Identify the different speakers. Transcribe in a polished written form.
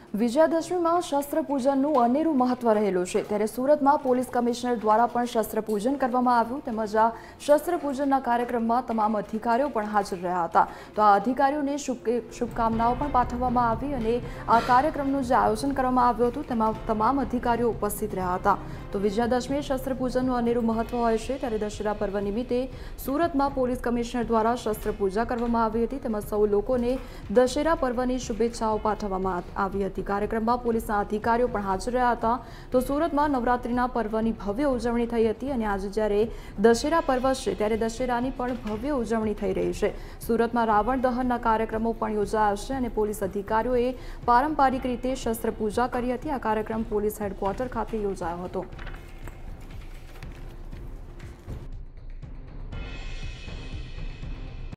Speaker 1: વિજયાદશમીમાં શસ્ત્ર પૂજનનું અનેરું મહત્વ રહેલું છે ત્યારે સુરતમાં પોલીસ કમિશનર દ્વારા પણ શસ્ત્ર પૂજન કરવામાં આવ્યું તેમજ આ શસ્ત્ર પૂજનના કાર્યક્રમમાં તમામ અધિકારીઓ પણ હાજર રહ્યા હતા તો આ અધિકારીઓને શુભકામનાઓ પણ પાઠવવામાં આવી અને આ કાર્યક્રમનું જે આયોજન કરવામાં આવ્યું હતું તેમાં તમામ અધિકારીઓ ઉપસ્થિત રહ્યા હતા તો વિજયાદશમીએ શસ્ત્ર પૂજનનું અનેરું મહત્વ હોય છે ત્યારે દશેરા પર્વ નિમિત્તે સુરતમાં પોલીસ કમિશનર દ્વારા શસ્ત્ર પૂજા કરવામાં આવી હતી તેમજ સૌ લોકોને દશેરા પર્વની શુભેચ્છાઓ પાઠવવામાં આવી હતી કાર્યક્રમમાં પોલીસના અધિકારીઓ પણ હાજર રહ્યા હતા તો સુરતમાં નવરાત્રિના પર્વની ભવ્ય ઉજવણી થઈ હતી અને આજે જ્યારે દશેરા પર્વ છે ત્યારે દશેરાની પણ ભવ્ય ઉજવણી થઈ રહી છે સુરતમાં રાવણ દહનના કાર્યક્રમો પણ યોજાયા છે અને પોલીસ અધિકારીઓએ પારંપરિક રીતે શસ્ત્ર પૂજા કરી હતી આ કાર્યક્રમ પોલીસ હેડક્વાર્ટર ખાતે યોજાયો હતો।